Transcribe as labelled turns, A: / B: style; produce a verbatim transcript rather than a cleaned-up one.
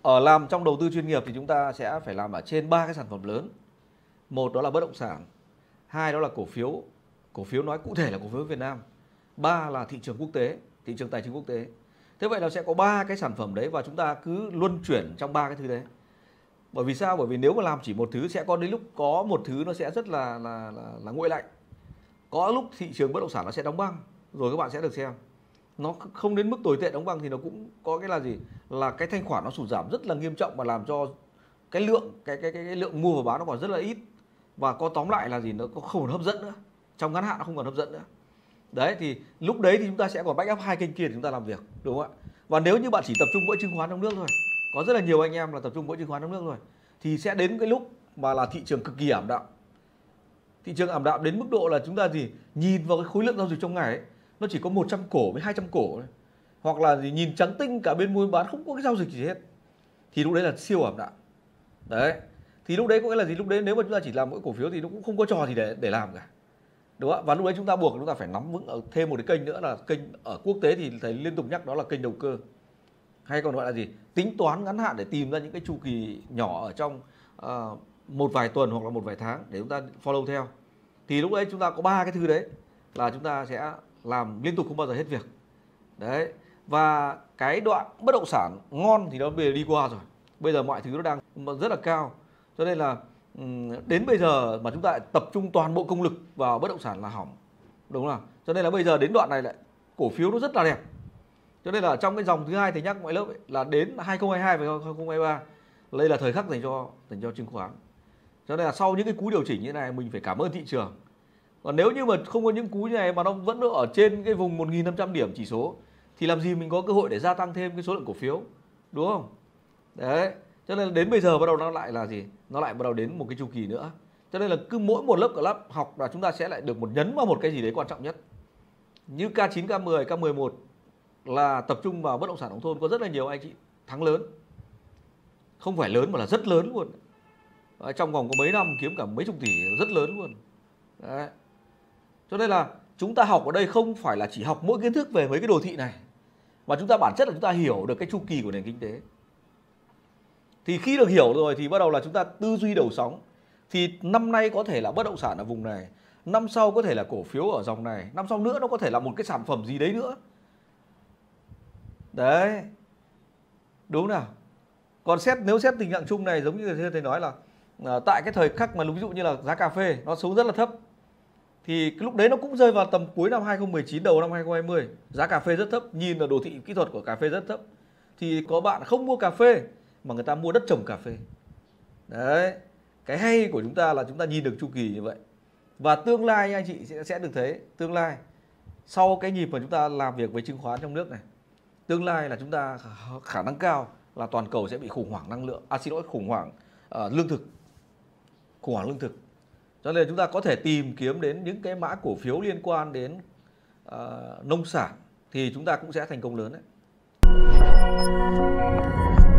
A: ở làm trong đầu tư chuyên nghiệp thì chúng ta sẽ phải làm ở trên ba cái sản phẩm lớn. Một đó là bất động sản, hai đó là cổ phiếu, cổ phiếu nói cụ thể là cổ phiếu Việt Nam, ba là thị trường quốc tế, thị trường tài chính quốc tế. Thế vậy là sẽ có ba cái sản phẩm đấy và chúng ta cứ luân chuyển trong ba cái thứ đấy. Bởi vì sao? Bởi vì nếu mà làm chỉ một thứ sẽ có đến lúc có một thứ nó sẽ rất là là là, là nguội lạnh. Có lúc thị trường bất động sản nó sẽ đóng băng, rồi các bạn sẽ được xem. Nó không đến mức tồi tệ đóng băng thì nó cũng có cái là gì? Là cái thanh khoản nó sụt giảm rất là nghiêm trọng và làm cho cái lượng cái cái cái, cái lượng mua và bán nó còn rất là ít. Và có tóm lại là gì? Nó không còn hấp dẫn nữa. Trong ngắn hạn nó không còn hấp dẫn nữa. Đấy thì lúc đấy thì chúng ta sẽ còn back up hai kênh kia để chúng ta làm việc, đúng không ạ? Và nếu như bạn chỉ tập trung mỗi chứng khoán trong nước thôi, có rất là nhiều anh em là tập trung mỗi chứng khoán trong nước rồi, thì sẽ đến cái lúc mà là thị trường cực kỳ ảm đạm. Thị trường ảm đạm đến mức độ là chúng ta gì? Nhìn vào cái khối lượng giao dịch trong ngày ấy, nó chỉ có một trăm cổ với hai trăm cổ thôi. Hoặc là gì nhìn trắng tinh cả bên mua bán không có cái giao dịch gì hết. Thì lúc đấy là siêu ảm đạm. Đấy. Thì lúc đấy có nghĩa là gì? Lúc đấy nếu mà chúng ta chỉ làm mỗi cổ phiếu thì nó cũng không có trò gì để để làm cả. Đúng không? Và lúc đấy chúng ta buộc chúng ta phải nắm vững ở thêm một cái kênh nữa là kênh ở quốc tế thì thầy liên tục nhắc đó là kênh đầu cơ. Hay còn gọi là gì? Tính toán ngắn hạn để tìm ra những cái chu kỳ nhỏ ở trong uh, một vài tuần hoặc là một vài tháng để chúng ta follow theo. Thì lúc đấy chúng ta có ba cái thứ đấy là chúng ta sẽ làm liên tục không bao giờ hết việc. Đấy. Và cái đoạn bất động sản ngon thì nó bây giờ đi qua rồi. Bây giờ mọi thứ nó đang rất là cao. Cho nên là đến bây giờ mà chúng ta tập trung toàn bộ công lực vào bất động sản là hỏng. Đúng không? Cho nên là bây giờ đến đoạn này lại cổ phiếu nó rất là đẹp. Cho nên là trong cái dòng thứ hai thì nhắc mọi lớp ấy, là đến hai không hai hai và hai không hai ba đây là thời khắc dành cho dành cho chứng khoán. Cho nên là sau những cái cú điều chỉnh như thế này mình phải cảm ơn thị trường. Còn nếu như mà không có những cú như này mà nó vẫn ở trên cái vùng một nghìn năm trăm điểm chỉ số thì làm gì mình có cơ hội để gia tăng thêm cái số lượng cổ phiếu, đúng không? Đấy. Cho nên là đến bây giờ bắt đầu nó lại là gì? Nó lại bắt đầu đến một cái chu kỳ nữa. Cho nên là cứ mỗi một lớp cả lớp học là chúng ta sẽ lại được một nhấn vào một cái gì đấy quan trọng nhất. Như K chín, K mười, K mười một là tập trung vào bất động sản nông thôn, có rất là nhiều anh chị thắng lớn. Không phải lớn mà là rất lớn luôn. Đấy, trong vòng có mấy năm kiếm cả mấy chục tỷ, rất lớn luôn. Đấy. Cho nên là chúng ta học ở đây không phải là chỉ học mỗi kiến thức về mấy cái đồ thị này, mà chúng ta bản chất là chúng ta hiểu được cái chu kỳ của nền kinh tế. Thì khi được hiểu rồi thì bắt đầu là chúng ta tư duy đầu sóng. Thì năm nay có thể là bất động sản ở vùng này, năm sau có thể là cổ phiếu ở dòng này, năm sau nữa nó có thể là một cái sản phẩm gì đấy nữa. Đấy. Đúng nào? Còn xét nếu xét tình trạng chung này giống như thầy nói là à, tại cái thời khắc mà ví dụ như là giá cà phê nó xuống rất là thấp, thì cái lúc đấy nó cũng rơi vào tầm cuối năm hai không một chín đầu năm hai không hai không, giá cà phê rất thấp, nhìn là đồ thị kỹ thuật của cà phê rất thấp. Thì có bạn không mua cà phê mà người ta mua đất trồng cà phê. Đấy. Cái hay của chúng ta là chúng ta nhìn được chu kỳ như vậy. Và tương lai anh chị sẽ, sẽ được thấy tương lai sau cái nhịp mà chúng ta làm việc với chứng khoán trong nước này, tương lai là chúng ta khả năng cao là toàn cầu sẽ bị khủng hoảng năng lượng, à xin lỗi, khủng hoảng uh, lương thực, khủng hoảng lương thực. Cho nên chúng ta có thể tìm kiếm đến những cái mã cổ phiếu liên quan đến uh, nông sản thì chúng ta cũng sẽ thành công lớn đấy.